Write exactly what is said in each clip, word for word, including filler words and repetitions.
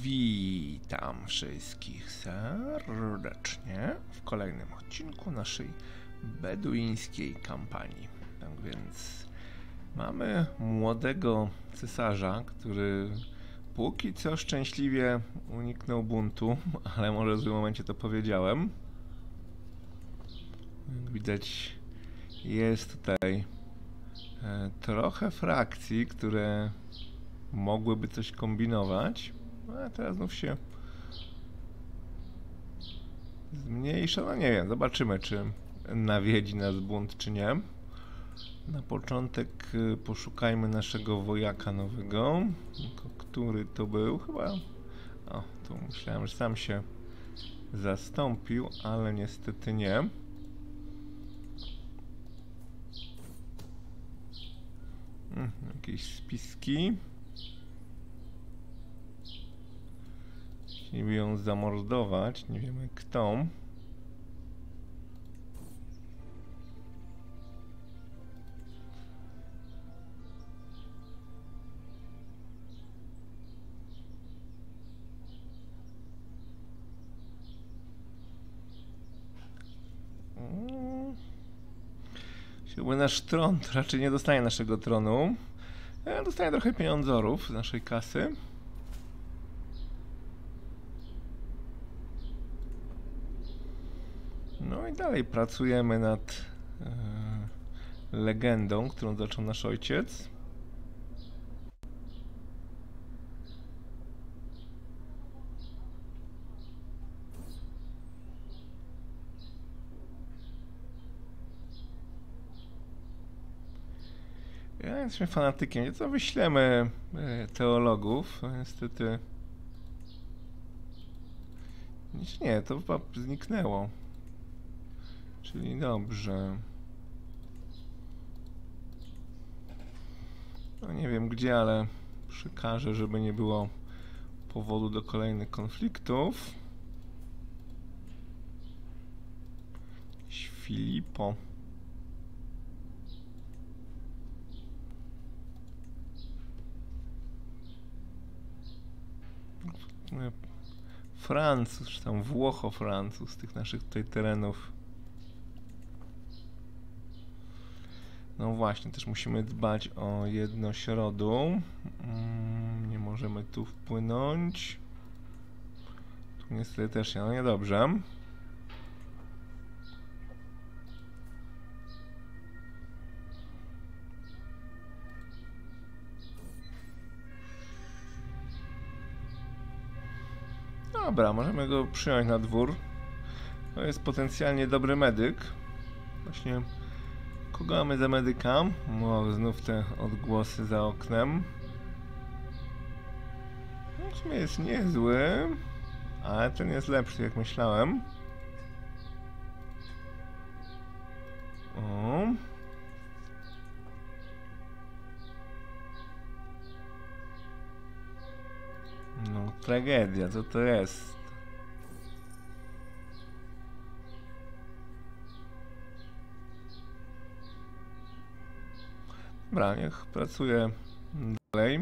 Witam wszystkich serdecznie w kolejnym odcinku naszej beduińskiej kampanii. Tak więc mamy młodego cesarza, który póki co szczęśliwie uniknął buntu, ale może w złym momencie to powiedziałem. Jak widać, jest tutaj e, trochę frakcji, które mogłyby coś kombinować, a teraz znów się zmniejsza. No nie wiem, zobaczymy, czy nawiedzi nas bunt, czy nie. Na początek y, poszukajmy naszego wojaka nowego. Tylko który to był? Chyba... O, tu myślałem, że sam się zastąpił, ale niestety nie. Hmm, jakieś spiski. Chcieliby ją zamordować, nie wiemy kto. Chciałby nasz tron, to raczej nie dostanie naszego tronu. E, dostanie trochę pieniądzorów z naszej kasy. No i dalej pracujemy nad e, legendą, którą zaczął nasz ojciec. Ja jestem fanatykiem, nieco wyślemy e, teologów, no, niestety. Nic nie, to chyba zniknęło. Czyli dobrze. No nie wiem gdzie, ale przekażę, żeby nie było powodu do kolejnych konfliktów. Filipo. Francuz, czy tam Włocho-Francuz z tych naszych tutaj terenów. No właśnie, też musimy dbać o jedność rodu. Mm, nie możemy tu wpłynąć. Tu niestety też nie, no niedobrze. Dobra, możemy go przyjąć na dwór. To jest potencjalnie dobry medyk. Właśnie, kogo mamy za medyka? O, znów te odgłosy za oknem. No, w sumie jest niezły, ale ten jest lepszy, jak myślałem. O. No, tragedia, co to jest? Dobra, niech pracuje dalej.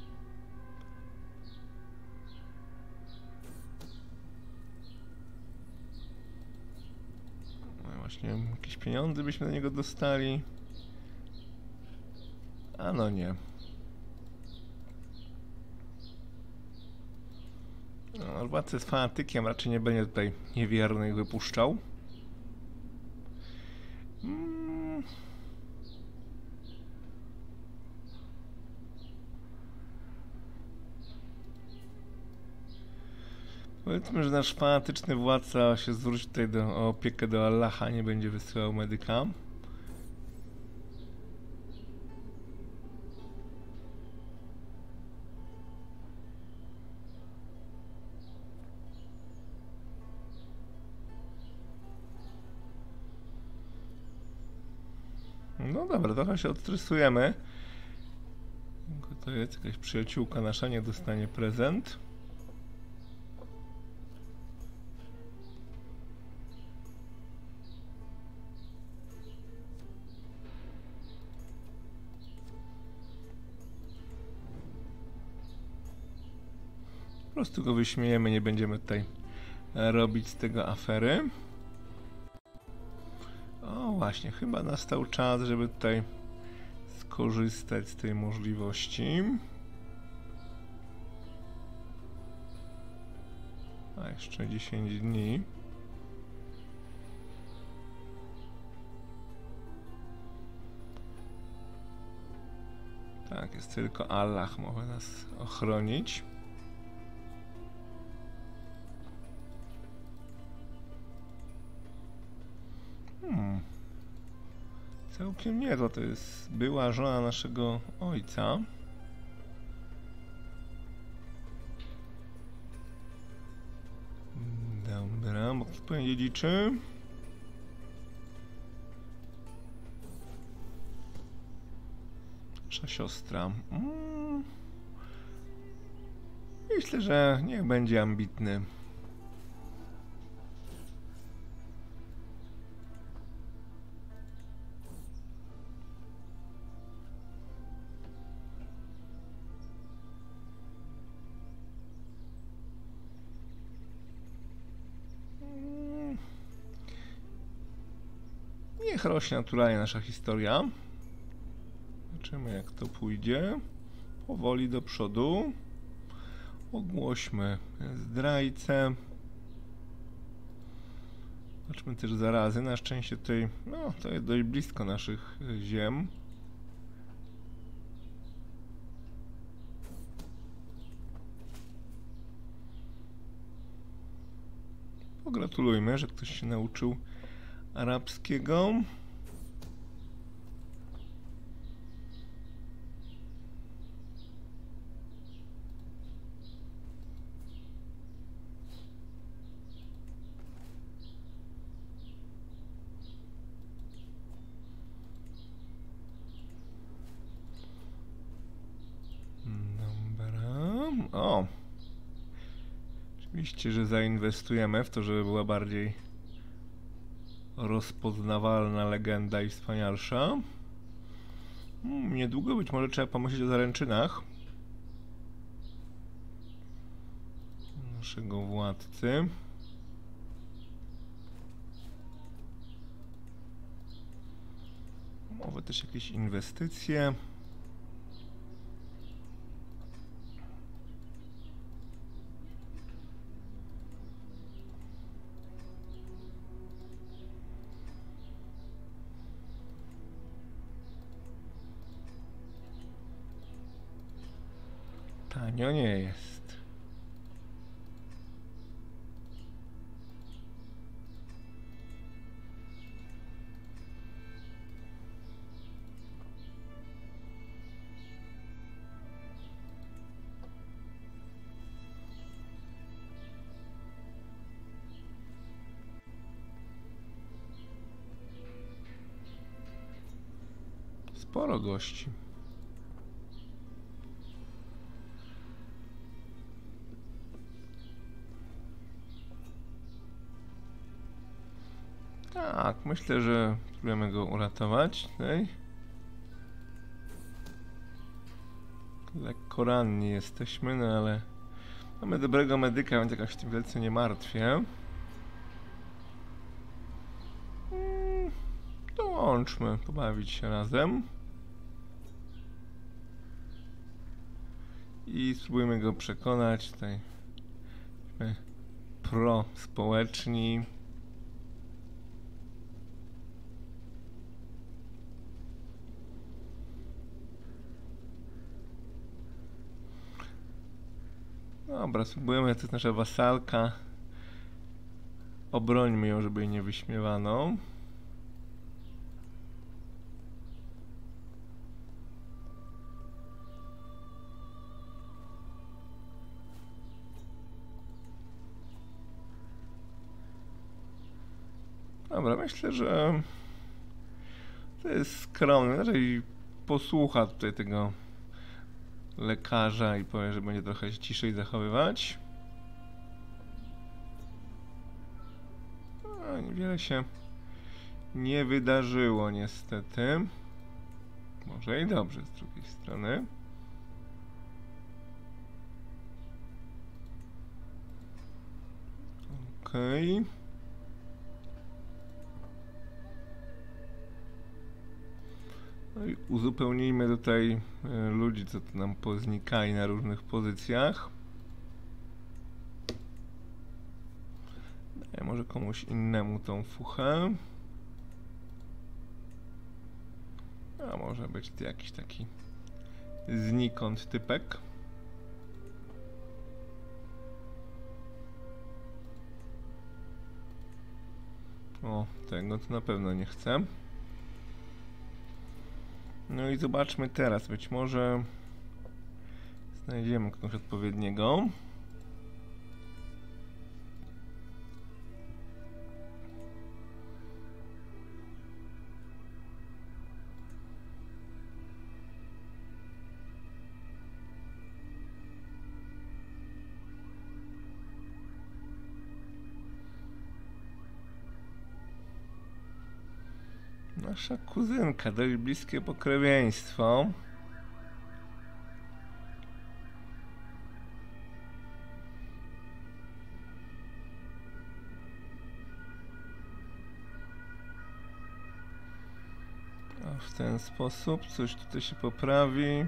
No właśnie, jakieś pieniądze byśmy na niego dostali. A no nie. No, władca jest fanatykiem, raczej nie będzie tutaj niewiernych wypuszczał. Hmm. Powiedzmy, że nasz fanatyczny władca się zwróci tutaj do, o opiekę do Allaha, nie będzie wysyłał medyka. No dobra, trochę się odstresujemy. To jest jakaś przyjaciółka nasza, nie dostanie prezent. prostu go wyśmiejemy, nie będziemy tutaj robić z tego afery. O właśnie, chyba nastał czas, żeby tutaj skorzystać z tej możliwości. A jeszcze dziesięć dni. Tak, jest tylko Allah może nas ochronić. Hmm. Całkiem niezła, to jest była żona naszego ojca. Dobra, bo kto powiem dziedziczy? Nasza siostra. Mm. Myślę, że niech będzie ambitny. Niech rośnie naturalnie nasza historia. Zobaczymy, jak to pójdzie. Powoli do przodu. Ogłośmy zdrajcę. Zobaczmy też zarazy. Na szczęście tutaj, no, to jest dość blisko naszych ziem. Pogratulujmy, że ktoś się nauczył arabskiego. Dobra. O! Oczywiście, że zainwestujemy w to, żeby była bardziej rozpoznawalna legenda i wspanialsza. Hmm, niedługo być może trzeba pomyśleć o zaręczynach naszego władcy. Może też jakieś inwestycje. Tanio nie jest. Sporo gości. Tak, myślę, że spróbujemy go uratować tutaj. Lekko ranni jesteśmy, no ale mamy dobrego medyka, więc jakoś tym wielce nie martwię. Hmm, dołączmy, pobawić się razem. I spróbujmy go przekonać tutaj. Pro-społeczni. Dobra, spróbujemy, to jest nasza wasalka. Obrońmy ją, żeby jej nie wyśmiewano. Dobra, myślę, że to jest skromne. Raczej posłucha tutaj tego lekarza i powie, że będzie trochę ciszej zachowywać. No, niewiele się nie wydarzyło niestety. Może i dobrze z drugiej strony. Okej. Okay. No i uzupełnijmy tutaj ludzi, co tu nam poznikali na różnych pozycjach. Daję może komuś innemu tą fuchę. A może być to jakiś taki znikąd typek. O, tego to na pewno nie chcę. No i zobaczmy teraz, być może znajdziemy kogoś odpowiedniego. Nasza kuzynka, dość bliskie pokrewieństwo. A w ten sposób coś tutaj się poprawi.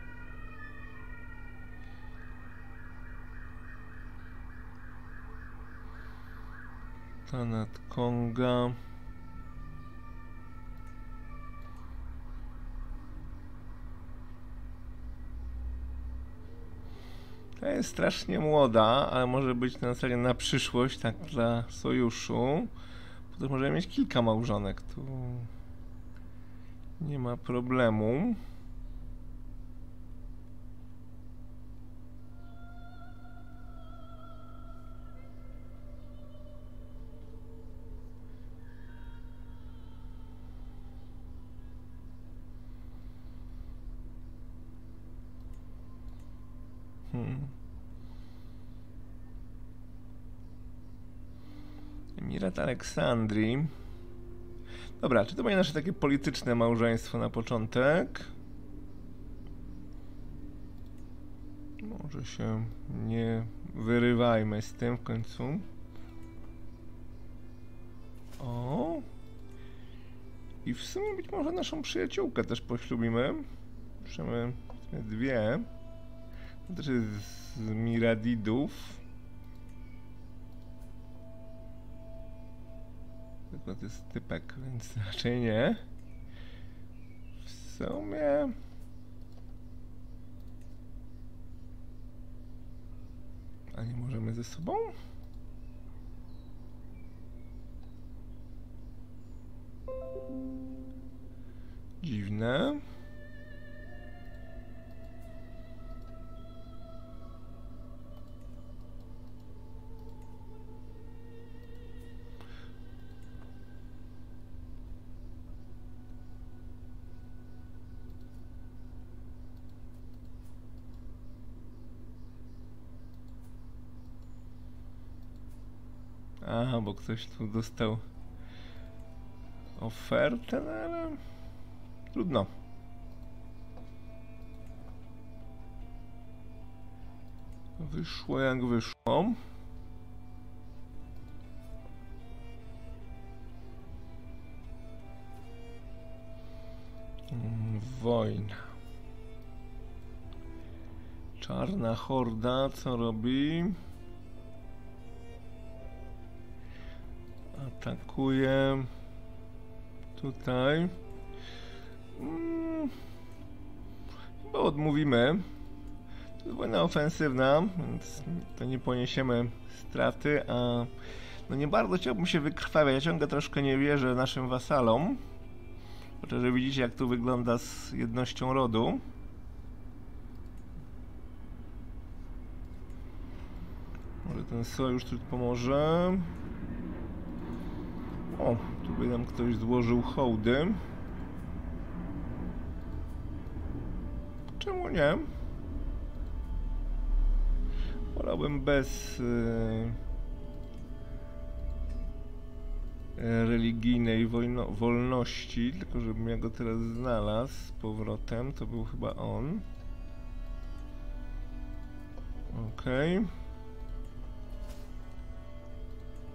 Tanat Konga. Ta jest strasznie młoda, ale może być na zasadzie na przyszłość, tak dla sojuszu. Potem możemy mieć kilka małżonek, tu nie ma problemu. Hmm. Emirat Aleksandrii. Dobra, czy to będzie nasze takie polityczne małżeństwo na początek? Może się nie wyrywajmy z tym w końcu. O! I w sumie być może naszą przyjaciółkę też poślubimy. Przynajmniej dwie. To też jest z Miradidów. Tylko to jest typek, więc raczej nie. W sumie... A nie możemy ze sobą? Dziwne. Aha, bo ktoś tu dostał ofertę, no ale trudno. Wyszło jak wyszło. Wojna. Czarna horda, co robi? Atakuje tutaj. Hmm. Chyba odmówimy. To jest wojna ofensywna, więc to nie poniesiemy straty, a no nie bardzo chciałbym się wykrwawiać. Ja ciągle troszkę nie wierzę naszym wasalom. Chociaż widzicie, jak tu wygląda z jednością rodu. Może ten sojusz tu pomoże. O, tu by nam ktoś złożył hołdy. Czemu nie? Wolałbym bez yy, religijnej wojno, wolności, tylko żebym ja go teraz znalazł z powrotem. To był chyba on. Okej. Okay.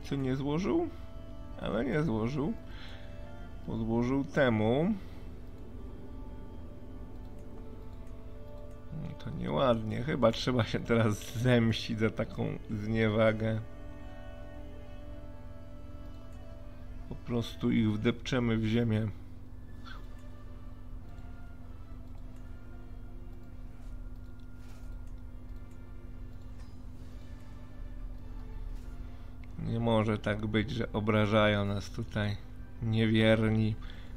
co nie złożył? Ale nie złożył. Podłożył temu. No to nieładnie. Chyba trzeba się teraz zemścić za taką zniewagę. Po prostu ich wdepczemy w ziemię. Nie może tak być, że obrażają nas tutaj niewierni.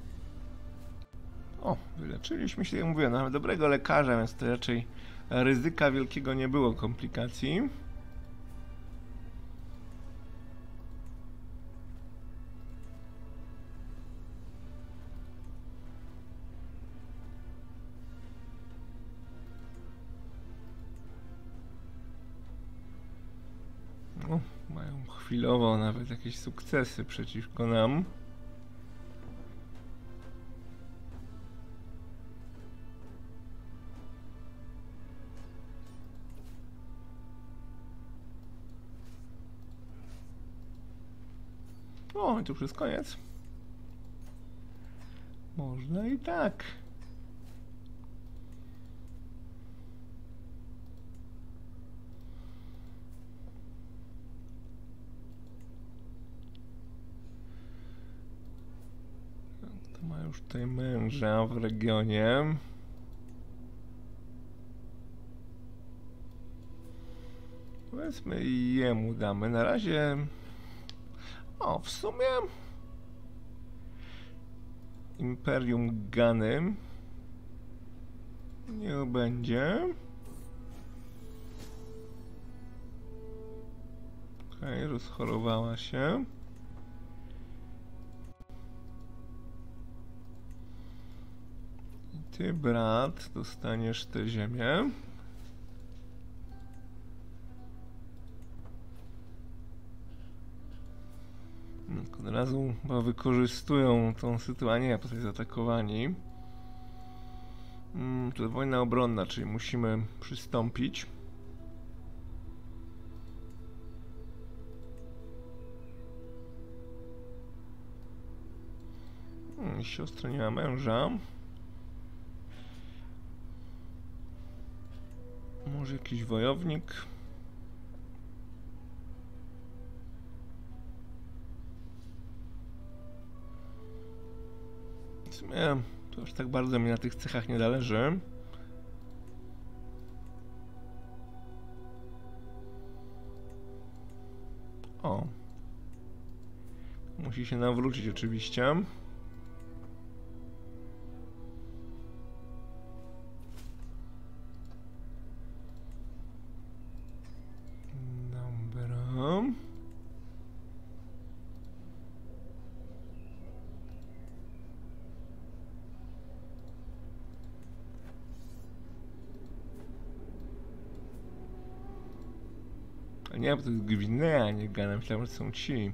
O, wyleczyliśmy się, jak mówiłem, mamy dobrego lekarza, więc to raczej ryzyka wielkiego nie było, komplikacji. O, mają chwilowo nawet jakieś sukcesy przeciwko nam. O, i tu przez koniec. Można i tak. To ma już tutaj męża w regionie. Powiedzmy jemu damy. Na razie... O, w sumie... Imperium Gany. Niech będzie. Okej, rozchorowała się. I ty, brat, dostaniesz tę ziemię. Od razu chyba wykorzystują tą sytuację, a potem zaatakowani. Hmm, to wojna obronna, czyli musimy przystąpić. Hmm, siostra nie ma męża. Może jakiś wojownik? W sumie to już tak bardzo mi na tych cechach nie zależy. O. Musi się nawrócić oczywiście. Dobra. A nie, bo to jest Gwinea, nie Gana. Myślałem, że są ci.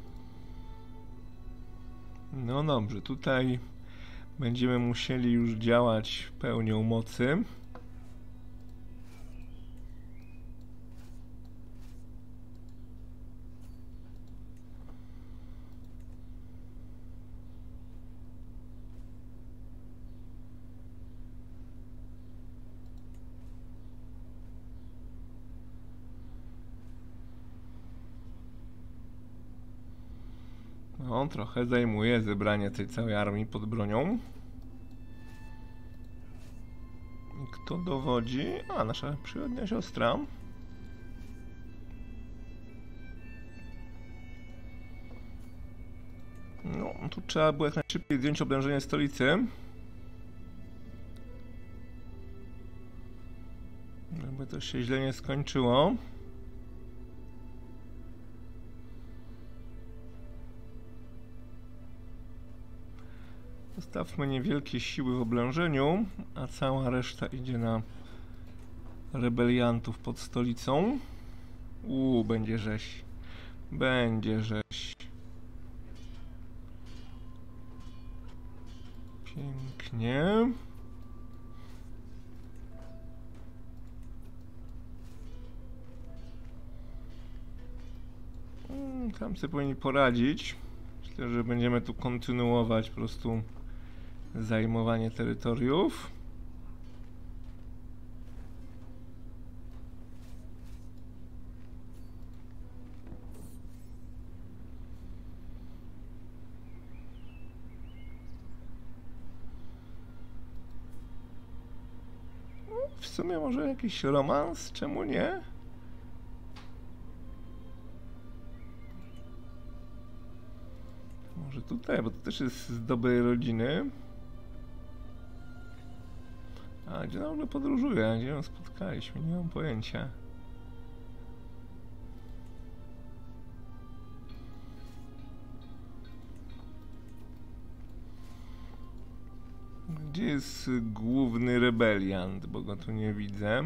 No dobrze, tutaj będziemy musieli już działać pełnią mocy. No, trochę zajmuje zebranie tej całej armii pod bronią. I kto dowodzi? A, nasza przyrodnia siostra. No, tu trzeba było jak najszybciej zdjąć oblężenie stolicy. Żeby to się źle nie skończyło. Zostawmy niewielkie siły w oblężeniu, a cała reszta idzie na rebeliantów pod stolicą. Uuu, będzie rzeź. Będzie rzeź. Pięknie. Tam sobie powinni poradzić. Myślę, że będziemy tu kontynuować po prostu zajmowanie terytoriów. W sumie może jakiś romans? Czemu nie? Może tutaj, bo to też jest z dobrej rodziny. A gdzie na ogóle podróżuje? Gdzie ją spotkaliśmy? Nie mam pojęcia. Gdzie jest główny rebeliant? Bo go tu nie widzę.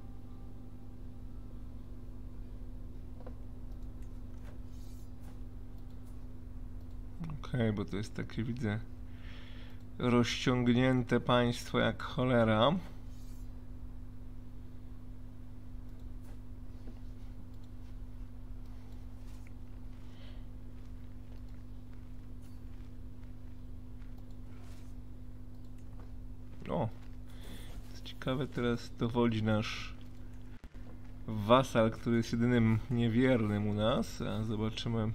Okej, okay, bo to jest takie, widzę, rozciągnięte państwo jak cholera. O, co ciekawe, teraz dowodzi nasz wasal, który jest jedynym niewiernym u nas. A zobaczymy,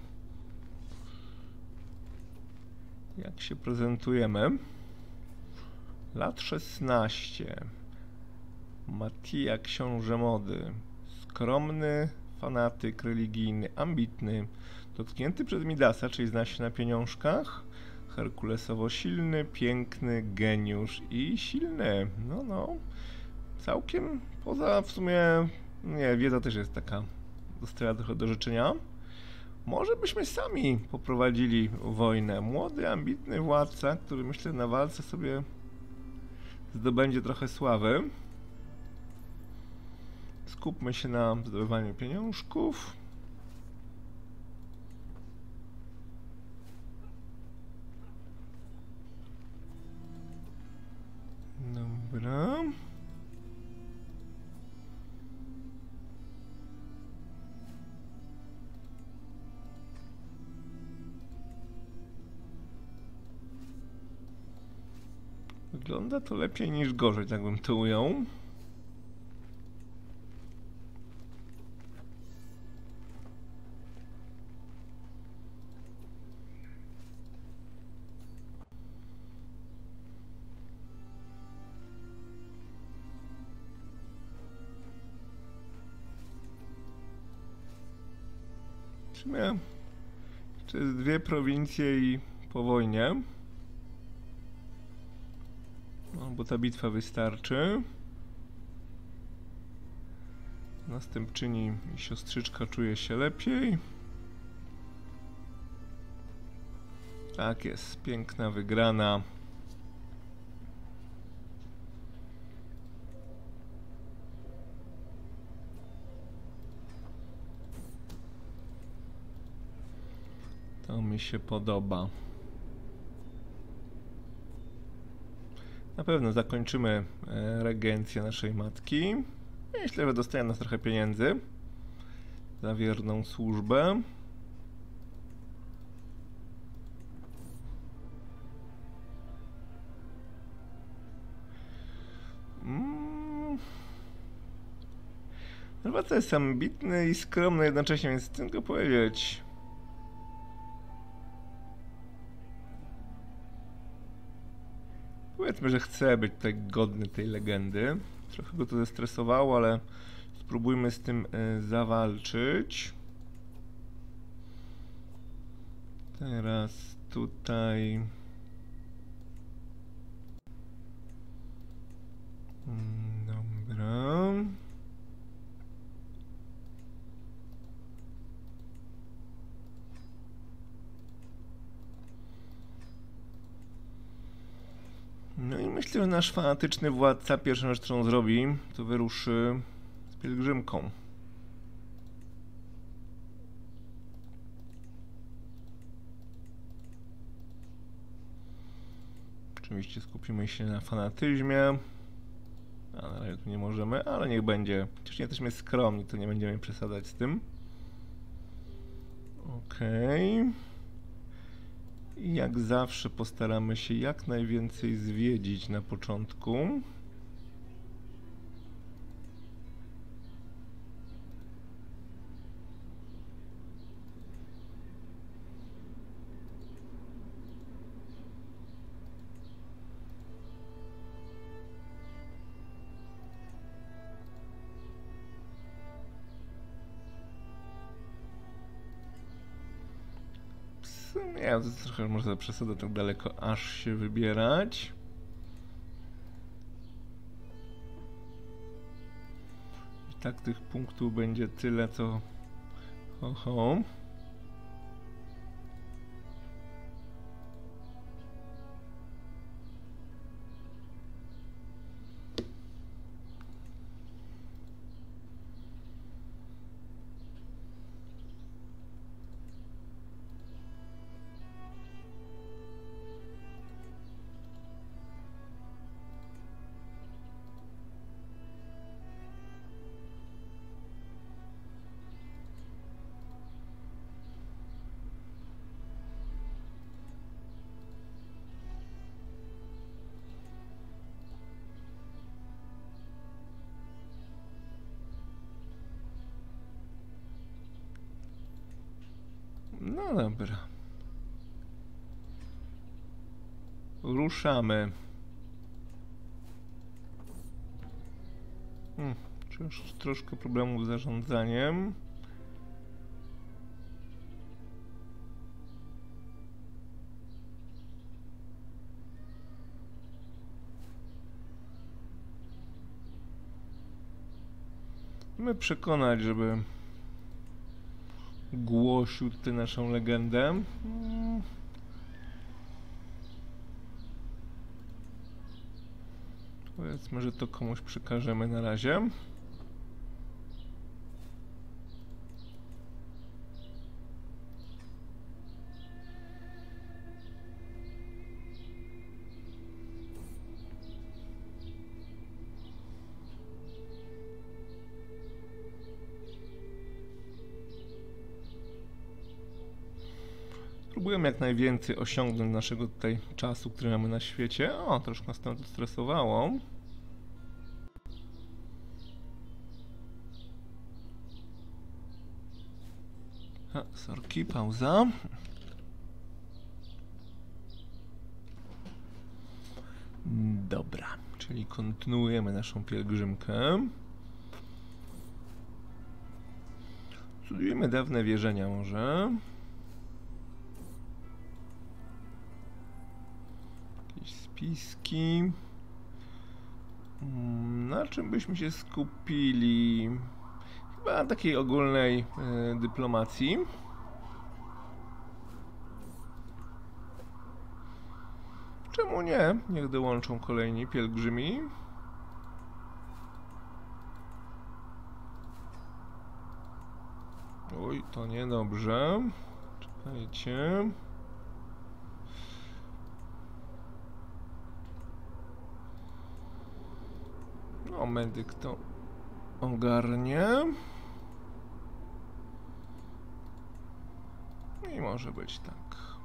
jak się prezentujemy. Lat szesnaście. Matija, książę mody. Skromny, fanatyk religijny, ambitny, dotknięty przez Midasa, czyli zna się na pieniążkach. Herkulesowo silny, piękny, geniusz i silny. No, no. Całkiem poza w sumie... Nie, wiedza też jest taka. Została trochę do życzenia. Może byśmy sami poprowadzili wojnę. Młody, ambitny władca, który myślę na walce sobie zdobędzie trochę sławy. Skupmy się na zdobywaniu pieniążków. Dobra. Wygląda to lepiej niż gorzej, tak bym to ujął. W sumie jeszcze jest dwie prowincje i po wojnie. No, bo ta bitwa wystarczy. Następczyni i siostrzyczka czuje się lepiej. Tak jest, piękna wygrana. To mi się podoba. Na pewno zakończymy regencję naszej matki. Myślę, że dostaje nas trochę pieniędzy za wierną służbę. Mm. Władca jest ambitny i skromny jednocześnie, więc chcę tylko powiedzieć. Powiedzmy, że chcę być tutaj godny tej legendy. Trochę go to zestresowało, ale spróbujmy z tym y, zawalczyć. Teraz tutaj... Dobra. No i myślę, że nasz fanatyczny władca pierwszą rzecz, którą zrobi, to wyruszy z pielgrzymką. Oczywiście skupimy się na fanatyzmie. A na razie tu nie możemy, ale niech będzie. Chociaż nie jesteśmy skromni, to nie będziemy przesadzać z tym. Okej. I jak zawsze postaramy się jak najwięcej zwiedzić na początku. Nie, to jest trochę może przesada tak daleko aż się wybierać. I tak tych punktów będzie tyle, co... Ho, ho. No dobra. Ruszamy. Hmm, trosz, troszkę problemów z zarządzaniem. Musimy przekonać, żeby głosił tutaj naszą legendę. Hmm. Powiedzmy, że to komuś przekażemy na razie. Próbujemy jak najwięcej osiągnąć naszego tutaj czasu, który mamy na świecie. O, troszkę nas to stresowało. A, sorki, pauza. Dobra, czyli kontynuujemy naszą pielgrzymkę. Studiujemy dawne wierzenia może. Spiski. Na czym byśmy się skupili? Chyba na takiej ogólnej y, dyplomacji. Czemu nie? Niech dołączą kolejni pielgrzymi. Oj, to niedobrze. Czekajcie. No, medyk to ogarnie. I może być tak.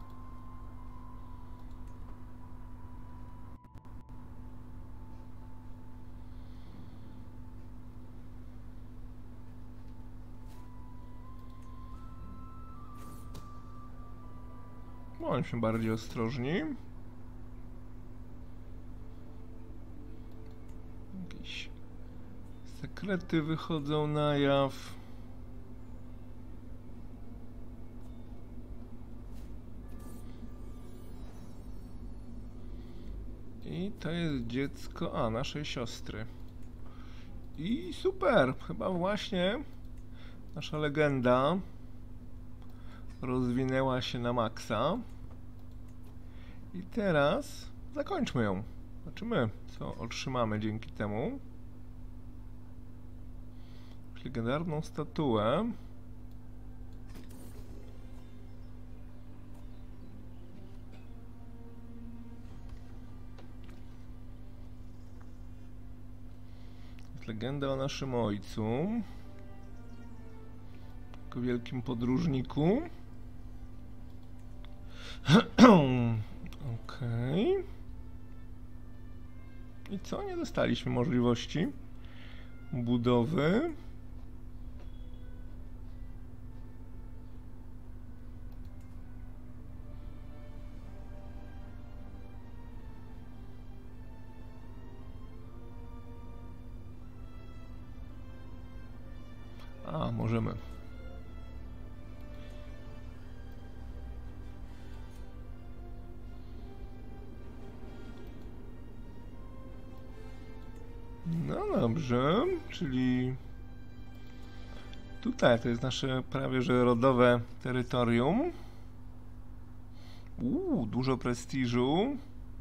Bądźmy bardziej ostrożni. Jakieś sekrety wychodzą na jaw. I to jest dziecko, a naszej siostry. I super, chyba właśnie nasza legenda rozwinęła się na maksa. I teraz zakończmy ją. Zobaczymy, co otrzymamy dzięki temu. Legendarną statuę. Legenda o naszym ojcu. Jako wielkim podróżniku. Okej. Okay. I co? Nie dostaliśmy możliwości budowy. A, możemy. No dobrze, czyli tutaj to jest nasze prawie że rodowe terytorium. Uuu, dużo prestiżu.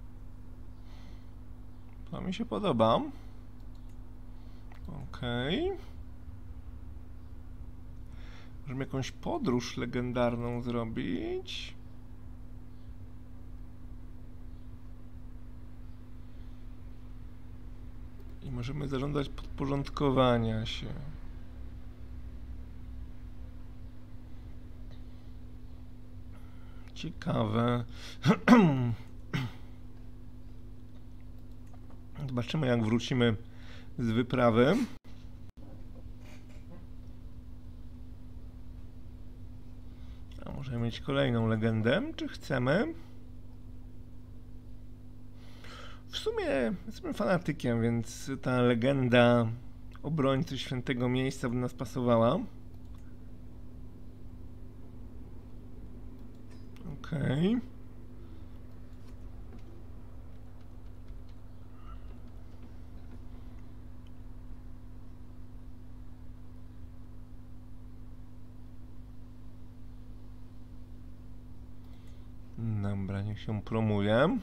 To mi się podoba. Okej. Okay. Możemy jakąś podróż legendarną zrobić. I możemy zażądać podporządkowania się. Ciekawe. Zobaczymy, jak wrócimy z wyprawy. A możemy mieć kolejną legendę, czy chcemy? W sumie jestem fanatykiem, więc ta legenda obrońcy świętego miejsca by nas pasowała. Okej. Okay. Dobra, niech się promuje.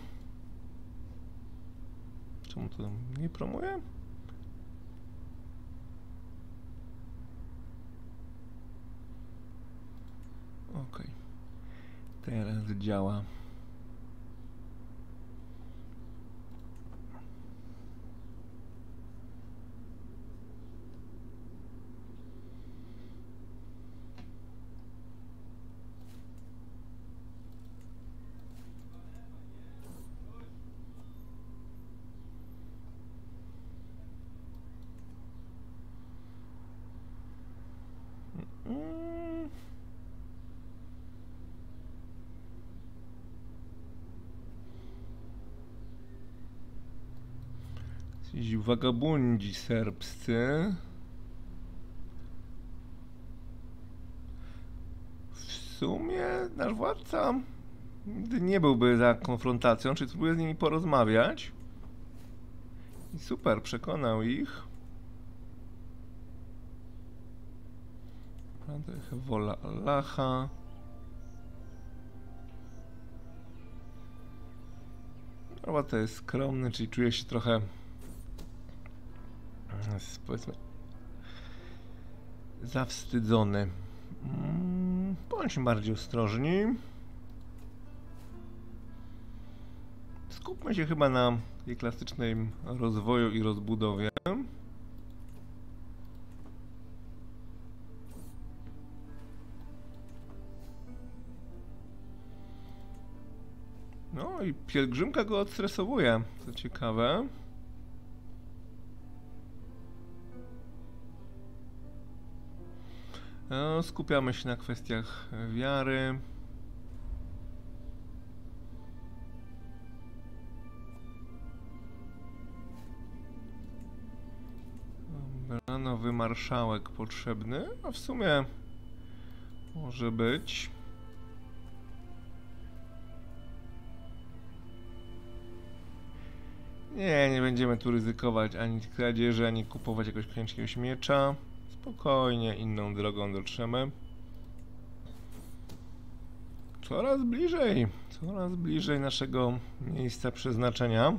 Czemu to nie promuje? Ok. Teraz działa. Ci wagabundzi serbscy. W sumie nasz władca nigdy nie byłby za konfrontacją, czyli spróbuję z nimi porozmawiać. I super, przekonał ich. Wola Allaha. Chyba to jest skromny, czyli czuje się trochę, powiedzmy, zawstydzony. Hmm, bądźmy bardziej ostrożni. Skupmy się chyba na jej klasycznym rozwoju i rozbudowie. No i pielgrzymka go odstresowuje, co ciekawe. No, skupiamy się na kwestiach wiary. Dobra, nowy marszałek potrzebny, a w sumie może być. Nie, nie będziemy tu ryzykować ani kradzieży, ani kupować jakoś jakiegoś miecza. Spokojnie, inną drogą dotrzemy. Coraz bliżej, coraz bliżej naszego miejsca przeznaczenia.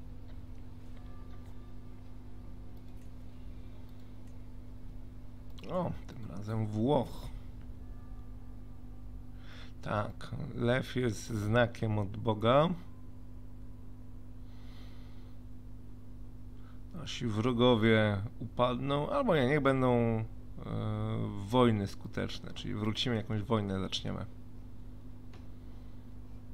O, tym razem Włoch. Tak, lew jest znakiem od Boga. Nasi wrogowie upadną, albo nie, niech będą e, wojny skuteczne, czyli wrócimy, jakąś wojnę zaczniemy.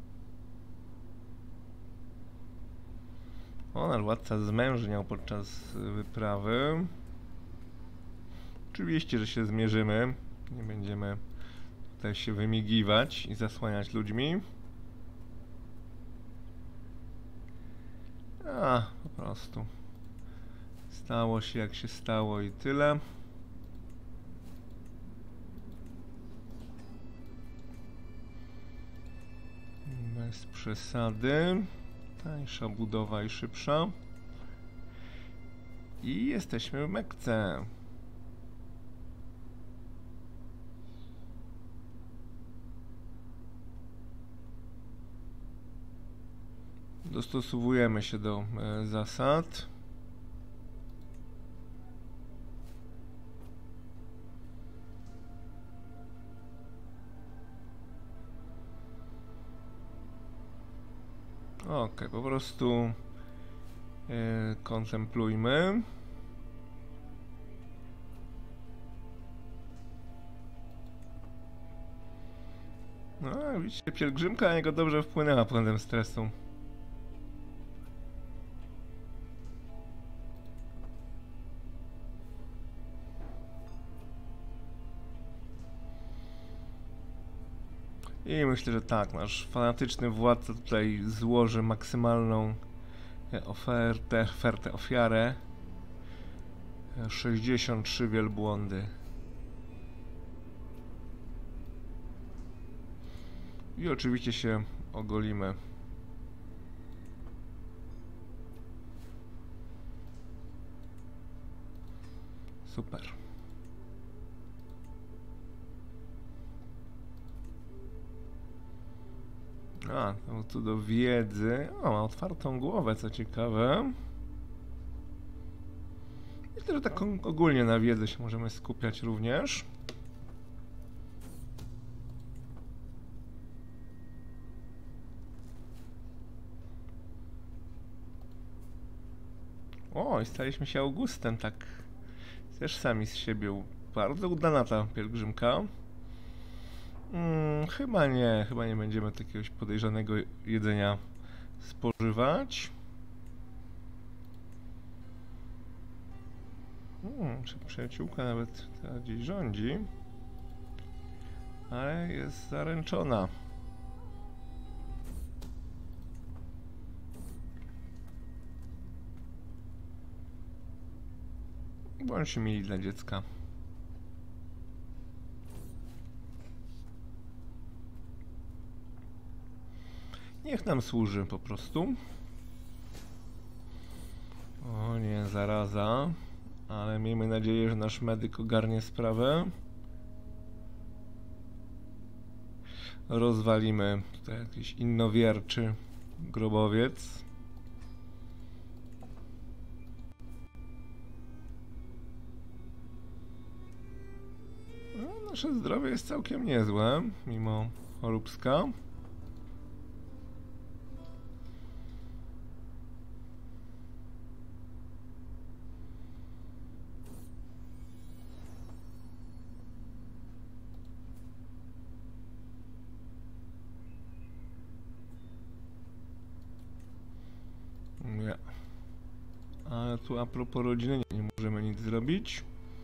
O, nasz władca zmężniał podczas wyprawy. Oczywiście, że się zmierzymy. Nie będziemy tutaj się wymigiwać i zasłaniać ludźmi. A, po prostu. Stało się jak się stało i tyle. Bez przesady. Tańsza budowa i szybsza. I jesteśmy w Mekce. Dostosowujemy się do e, zasad. Ok, po prostu e, kontemplujmy. No, widzicie, pielgrzymka na niego dobrze wpłynęła pod względem stresu. I myślę, że tak, nasz fanatyczny władca tutaj złoży maksymalną ofertę, ofertę, ofiarę. sześćdziesiąt trzy wielbłądy. I oczywiście się ogolimy. Super. A, to tu do wiedzy. O, ma otwartą głowę, co ciekawe. Myślę, że tak ogólnie na wiedzę się możemy skupiać również. O, i staliśmy się Augustem, tak też sami z siebie. Bardzo udana ta pielgrzymka. Hmm, chyba nie, chyba nie będziemy jakiegoś podejrzanego jedzenia spożywać. Hmm, czy przyjaciółka nawet teraz gdzieś rządzi, ale jest zaręczona. Bądźcie mili dla dziecka. Niech nam służy po prostu. O nie, zaraza. Ale miejmy nadzieję, że nasz medyk ogarnie sprawę. Rozwalimy tutaj jakiś innowierczy grobowiec. No, nasze zdrowie jest całkiem niezłe, mimo choróbska. Nie. Ale tu a propos rodziny nie, nie możemy nic zrobić.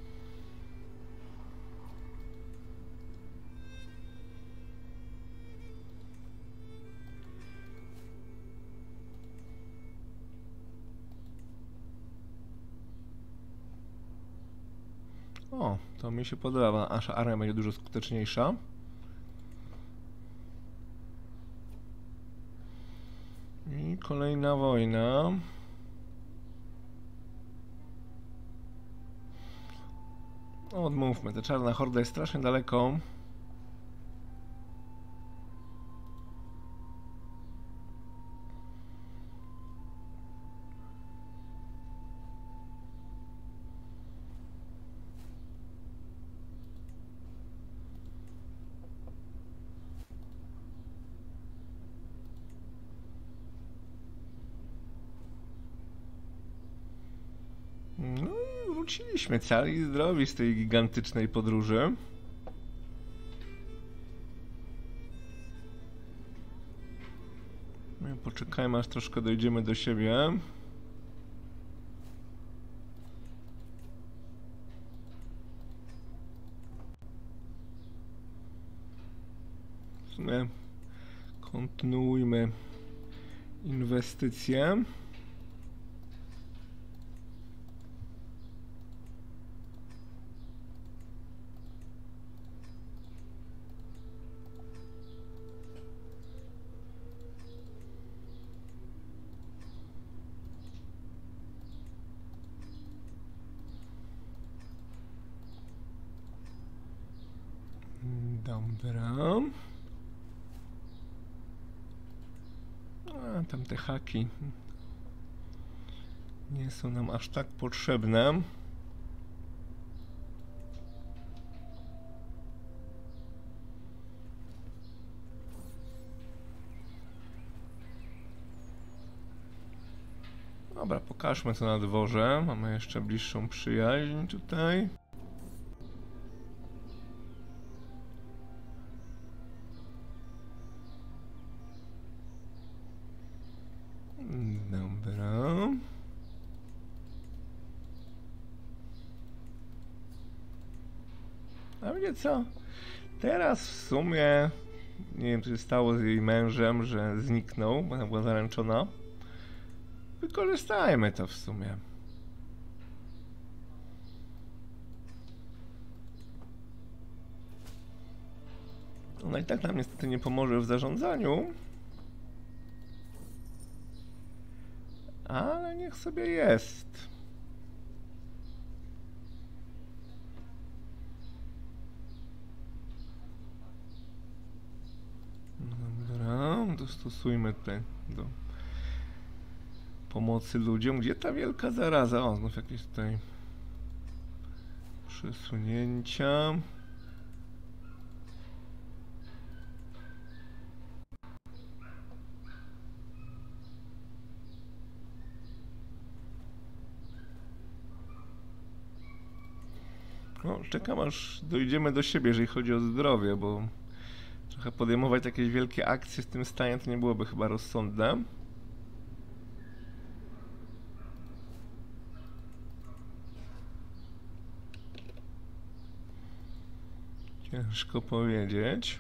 O, to mi się podoba. Nasza armia będzie dużo skuteczniejsza. I kolejna wojna. Odmówmy, ta czarna horda jest strasznie daleko. No i wróciliśmy cali i zdrowi z tej gigantycznej podróży. My poczekajmy, aż troszkę dojdziemy do siebie. sumie kontynuujmy inwestycje. Dobra. A, tam te haki nie są nam aż tak potrzebne. Dobra, pokażmy co na dworze. Mamy jeszcze bliższą przyjaźń tutaj. Dobra. A wiecie co? Teraz w sumie nie wiem co się stało z jej mężem, że zniknął, bo ona była zaręczona. Wykorzystajmy to w sumie. Ona i tak nam niestety nie pomoże w zarządzaniu. Ale niech sobie jest. Dobra, dostosujmy tutaj do pomocy ludziom. Gdzie ta wielka zaraza? O, znów jakieś tutaj przesunięcia. No, czekam aż dojdziemy do siebie, jeżeli chodzi o zdrowie, bo trochę podejmować jakieś wielkie akcje w tym stanie to nie byłoby chyba rozsądne. Ciężko powiedzieć.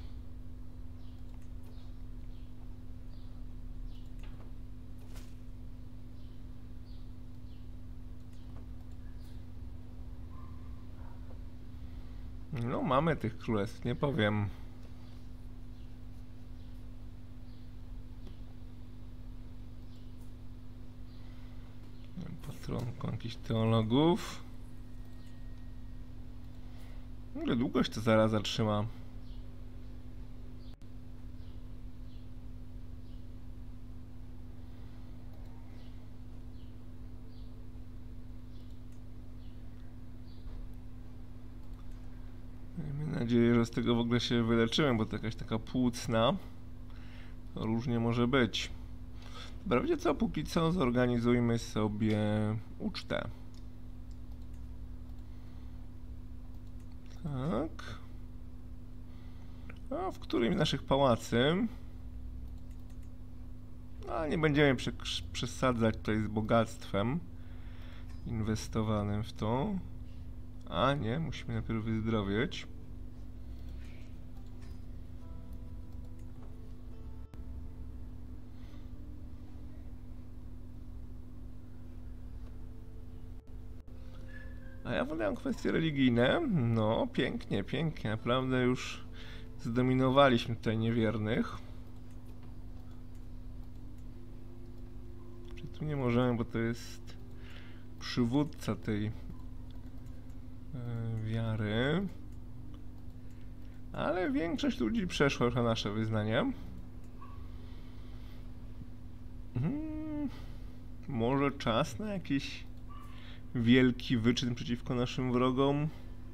No, mamy tych królestw, nie powiem. Patronką jakichś teologów. Ile długość to zaraz zatrzyma? Miejmy nadzieję, że z tego w ogóle się wyleczymy, bo to jakaś taka płucna. To różnie może być. Dobra, wiecie co? Póki co zorganizujmy sobie ucztę. Tak. A w którym z naszych pałacy? A nie będziemy przesadzać tutaj z bogactwem inwestowanym w to. A nie, musimy najpierw wyzdrowieć. A ja wolę kwestie religijne. No, pięknie, pięknie. Naprawdę już zdominowaliśmy tutaj niewiernych. Czyli tu nie możemy, bo to jest przywódca tej yy, wiary. Ale większość ludzi przeszła już na nasze wyznanie. Hmm, może czas na jakiś wielki wyczyn przeciwko naszym wrogom.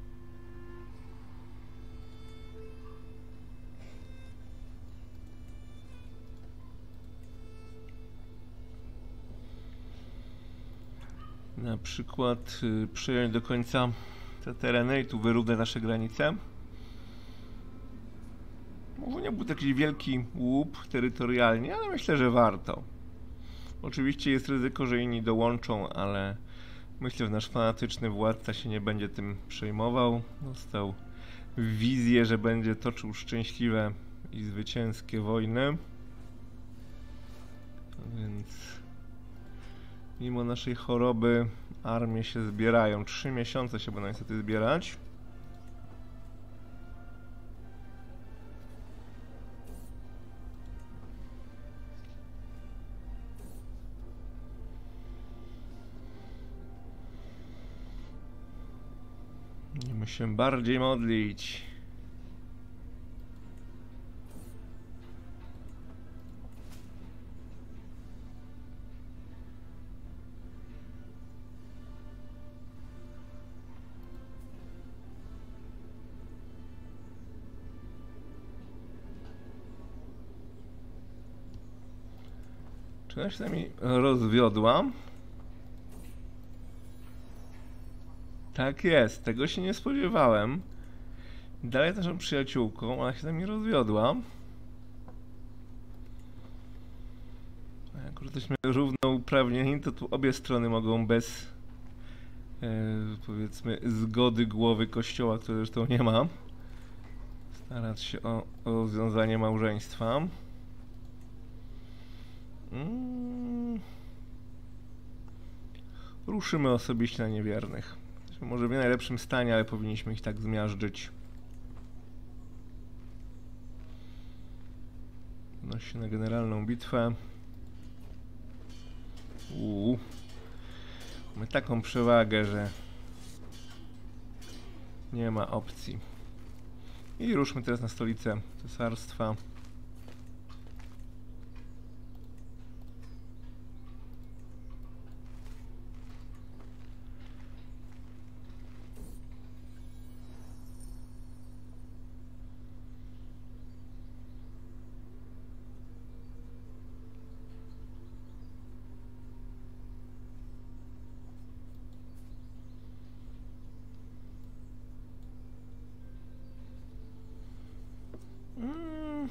Na przykład y, przejąć do końca te tereny i tu wyrównać nasze granice. Może nie był to jakiś wielki łup terytorialnie, ale myślę, że warto. Oczywiście jest ryzyko, że inni dołączą, ale myślę, że nasz fanatyczny władca się nie będzie tym przejmował. Dostał wizję, że będzie toczył szczęśliwe i zwycięskie wojny. Więc mimo naszej choroby armie się zbierają. Trzy miesiące się będą niestety zbierać. Musimy się bardziej modlić. Czy ona się mi rozwiodła? Tak jest, tego się nie spodziewałem. Dalej jest naszą przyjaciółką, ona się z nami rozwiodła. A jak już jesteśmy równouprawnieni, to tu obie strony mogą bez e, powiedzmy zgody głowy kościoła, który zresztą nie ma, starać się o, o rozwiązanie małżeństwa. Mm. Ruszymy osobiście na niewiernych. Jesteśmy może w nie najlepszym stanie, ale powinniśmy ich tak zmiażdżyć. Wnosi się na generalną bitwę. Uuu. Mamy taką przewagę, że nie ma opcji. I ruszmy teraz na stolicę cesarstwa. Hmm.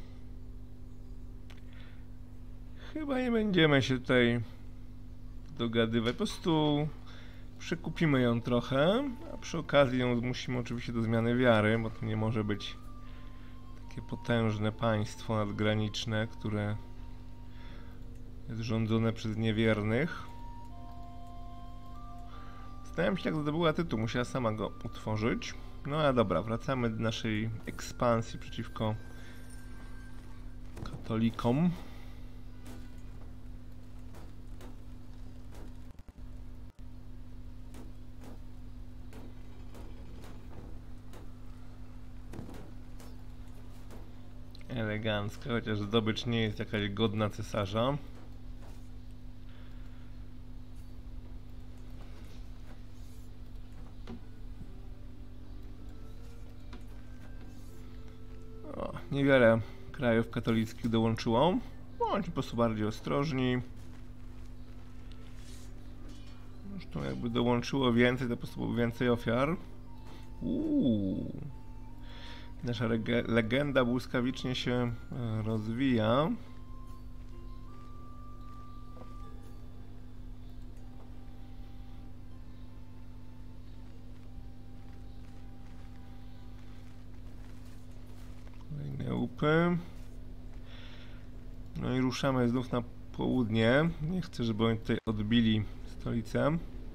Chyba nie będziemy się tutaj dogadywać. Po prostu przekupimy ją trochę, a przy okazji ją zmusimy oczywiście do zmiany wiary, bo to nie może być takie potężne państwo nadgraniczne, które jest rządzone przez niewiernych. Zastanawiam się, jak zdobyła tytuł, musiała sama go utworzyć. No ale dobra, wracamy do naszej ekspansji przeciwko katolikom. Elegancko, chociaż zdobycz nie jest jakaś godna cesarza. O, niewiele krajów katolickich dołączyło. Bądź po prostu bardziej ostrożni. Zresztą jakby dołączyło więcej, to po prostu było więcej ofiar. Uuu. Nasza legenda błyskawicznie się e, rozwija. Kolejne łupy. No i ruszamy znów na południe. Nie chcę, żeby oni tutaj odbili stolicę.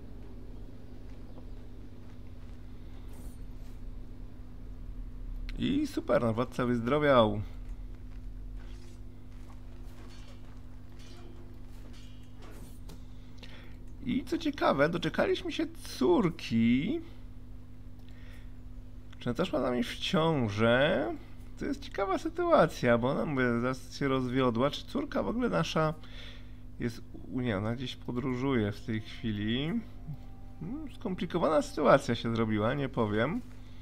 I super, no władca wyzdrowiał. I co ciekawe, doczekaliśmy się córki. Czy ona też ma z nami w ciążę? To jest ciekawa sytuacja, bo ona mówię, zaraz się rozwiodła. Czy córka w ogóle nasza jest... Nie, ona gdzieś podróżuje w tej chwili. Hmm, skomplikowana sytuacja się zrobiła, nie powiem.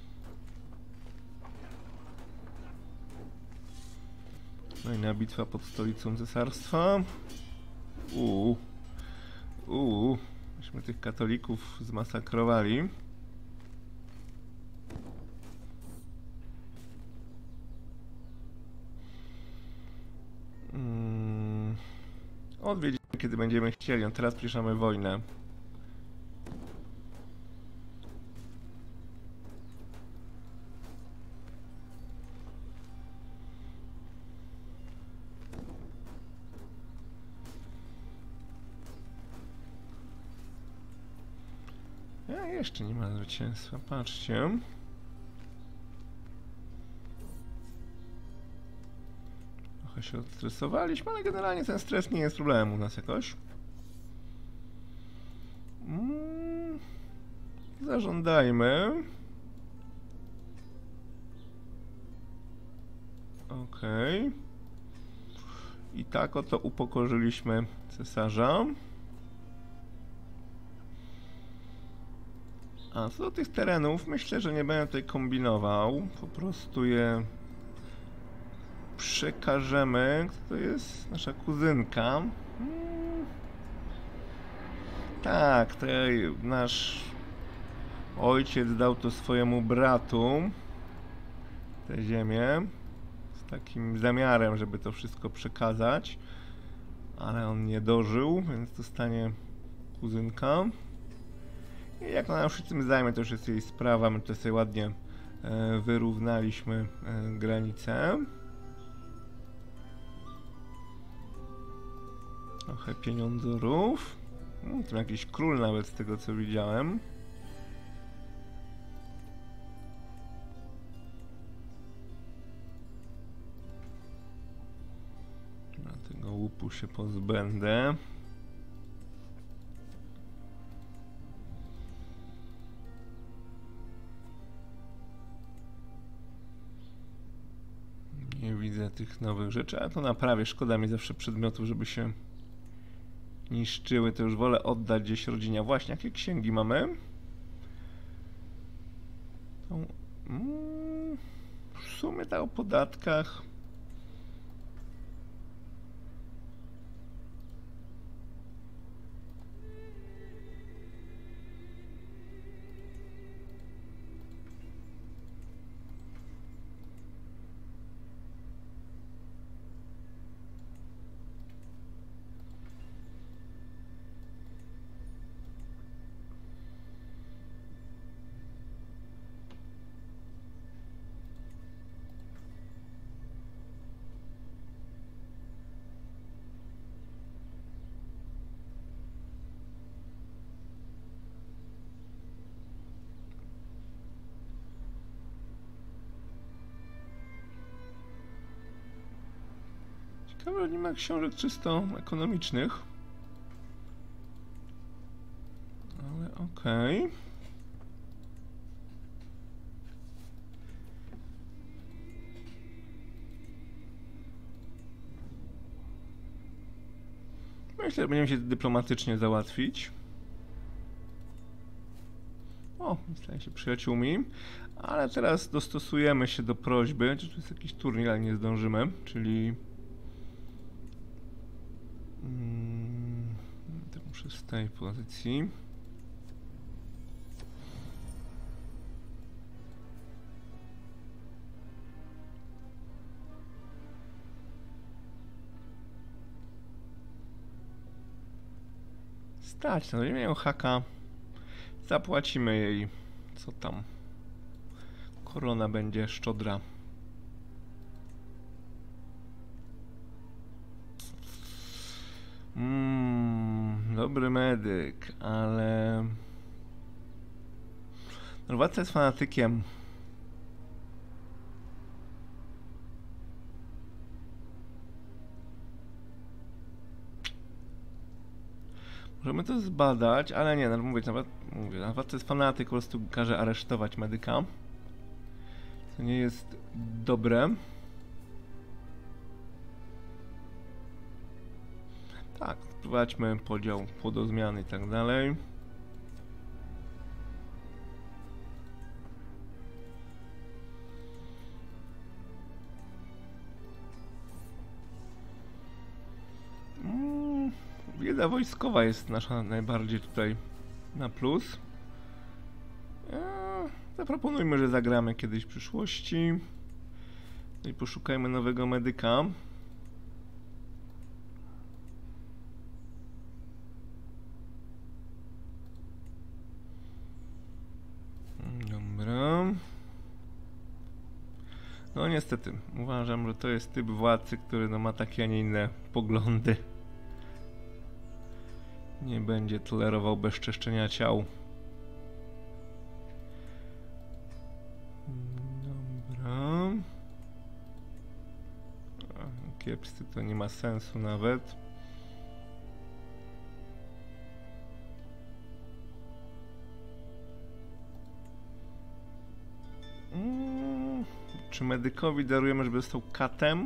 Kolejna bitwa pod stolicą cesarstwa. Uuu. Uuu. Myśmy tych katolików zmasakrowali. Hmm. Odwiedzimy, kiedy będziemy chcieli. No teraz piszemy wojnę. jeszcze nie ma zwycięstwa, patrzcie. Trochę się odstresowaliśmy, ale generalnie ten stres nie jest problemem u nas jakoś. Mm, zażądajmy. Okej. Okay. I tak oto upokorzyliśmy cesarza. A co do tych terenów, myślę, że nie będę tutaj kombinował. Po prostu je przekażemy. Kto to jest? Nasza kuzynka. Hmm. Tak, tutaj nasz ojciec dał to swojemu bratu, tę ziemię, z takim zamiarem, żeby to wszystko przekazać, ale on nie dożył, więc dostanie kuzynka. I jak ona już się tym zajmie, to już jest jej sprawa. My tutaj sobie ładnie e, wyrównaliśmy e, granicę. Trochę pieniądzorów. Hmm, tu jakiś król nawet z tego co widziałem. Na tego łupu się pozbędę. Nie widzę tych nowych rzeczy, ale to naprawię. Szkoda mi zawsze przedmiotów, żeby się niszczyły, to już wolę oddać gdzieś rodzinie. Właśnie, jakie księgi mamy? To, mm, w sumie tak o podatkach. Ciekawe, nie ma książek czysto ekonomicznych. Ale okej. Okay. Myślę, że będziemy się dyplomatycznie załatwić. O, staje się przyjaciółmi. Ale teraz dostosujemy się do prośby. Czy tu jest jakiś turniej, ale nie zdążymy. Czyli... Hmm, to muszę z tej pozycji. Stać, no nie miałem haka. Zapłacimy jej. Co tam? Korona będzie szczodra. Mmm, dobry medyk, ale... Norwacja jest fanatykiem. Możemy to zbadać, ale nie, no mówię, nawet, mówię, nawet jest fanatyk, po prostu każe aresztować medyka. To nie jest dobre. Tak, spróbować podział płodozmiany i tak dalej. Mm, wiedza wojskowa jest nasza najbardziej tutaj na plus. Eee, zaproponujmy, że zagramy kiedyś w przyszłości. No i poszukajmy nowego medyka. Dobra. No niestety, uważam, że to jest typ władcy, który no, ma takie, a nie inne poglądy. Nie będzie tolerował bezczeszczenia ciał. kiepscy, to nie ma sensu nawet. Hmm, czy medykowi darujemy, żeby został katem?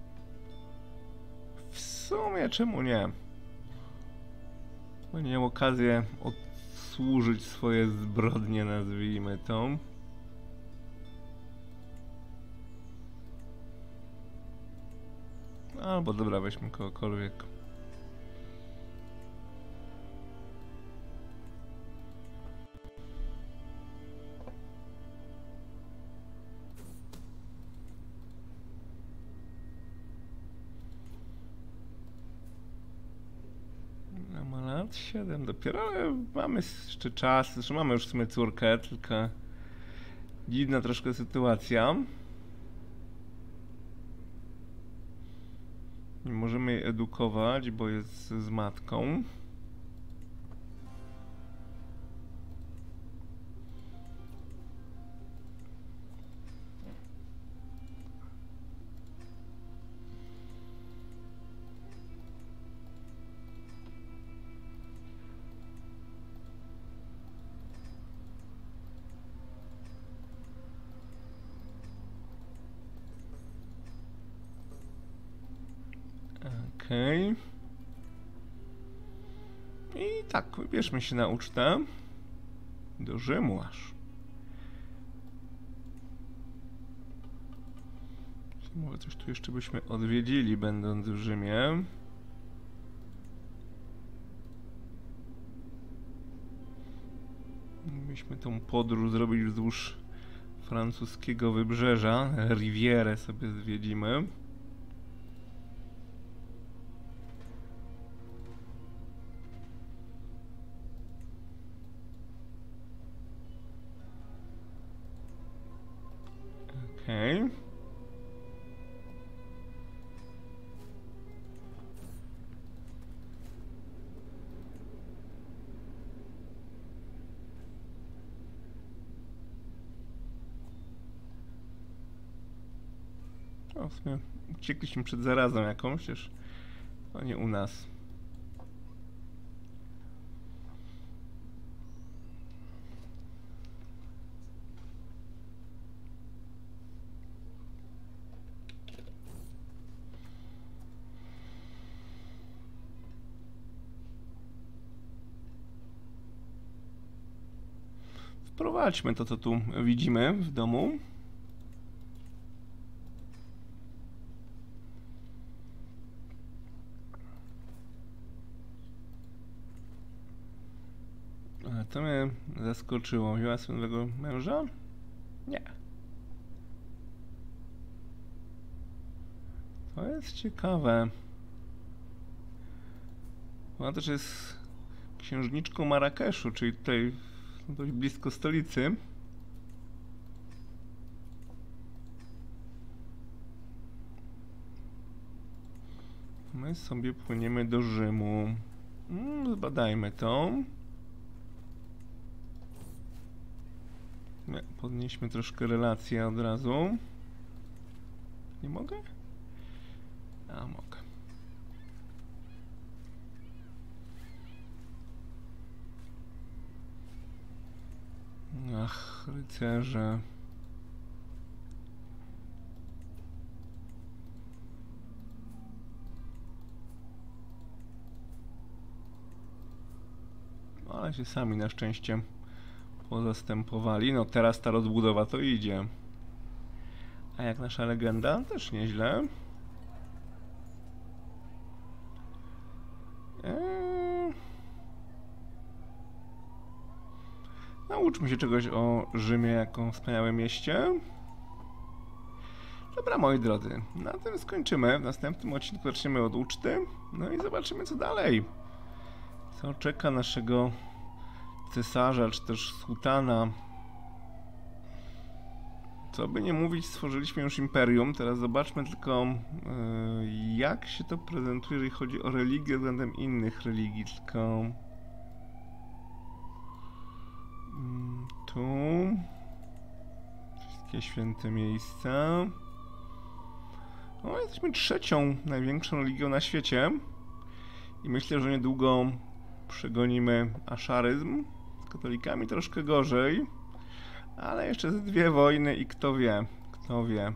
W sumie czemu nie? Bo nie miał okazję odsłużyć swoje zbrodnie, nazwijmy to. Albo dobra, weźmy kogokolwiek. No, ma lat siedem dopiero, ale mamy jeszcze czas. Zresztą mamy już w sumie córkę, tylko dziwna troszkę sytuacja. Nie możemy jej edukować, bo jest z matką. Okej. Okay. I tak, wybierzmy się na ucztę. Do Rzymu aż. Może coś tu jeszcze byśmy odwiedzili, będąc w Rzymie. Myśmy tą podróż zrobić wzdłuż francuskiego wybrzeża. Rivierę sobie zwiedzimy. Okej. Okay. O, w sumie uciekliśmy przed zarazą jakąś, przecież to nie u nas. Wprowadźmy to, co tu widzimy w domu. Ale to mnie zaskoczyło. Miała swojego męża? Nie. To jest ciekawe. Ona też jest księżniczką Marrakeszu, czyli tutaj dość blisko stolicy. My sobie płyniemy do Rzymu. Mm, zbadajmy to. Podnieśmy troszkę relacje od razu. Nie mogę? A, mogę. Ach, rycerze. Ale się sami na szczęście pozastępowali. No teraz ta rozbudowa to idzie. A jak nasza legenda? Też nieźle. Eee... Nauczmy się czegoś o Rzymie jako wspaniałym mieście. Dobra, moi drodzy, na tym skończymy. W następnym odcinku zaczniemy od uczty. No i zobaczymy, co dalej. Co czeka naszego cesarza, czy też sułtana. Co by nie mówić, stworzyliśmy już imperium. Teraz zobaczmy tylko, yy, jak się to prezentuje, jeżeli chodzi o religię względem innych religii. Tylko yy, tu wszystkie święte miejsca. No, jesteśmy trzecią największą religią na świecie i myślę, że niedługo przegonimy aszaryzm. Z katolikami troszkę gorzej, ale jeszcze z dwie wojny i kto wie, kto wie.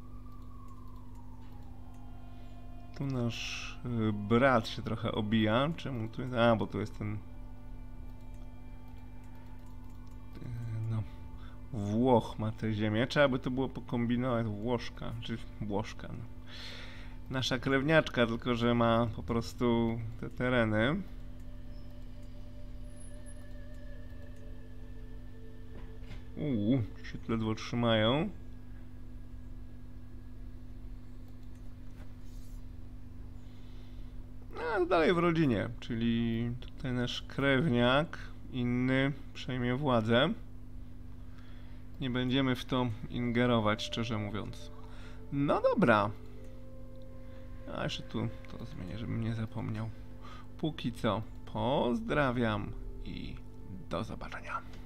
Tu nasz y, brat się trochę obija. Czemu tu jest? A, bo tu jest ten... y, no... Włoch ma tę ziemię. Trzeba by to było pokombinować. Włoszka, czy Włoszka. No. Nasza krewniaczka, tylko że ma po prostu te tereny. Uuu, się ledwo trzymają. No, dalej w rodzinie, czyli tutaj nasz krewniak, inny, przejmie władzę. Nie będziemy w to ingerować, szczerze mówiąc. No dobra. A jeszcze tu to zmienię, żebym nie zapomniał. Póki co, pozdrawiam i do zobaczenia.